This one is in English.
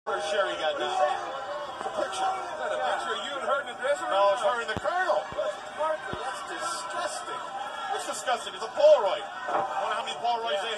Where's Sherri got now? The picture. Is that a picture of you and her in the dressing room? No, it's her and the Colonel. That's disgusting. What's disgusting? It's a Polaroid. I wonder how many Polaroids they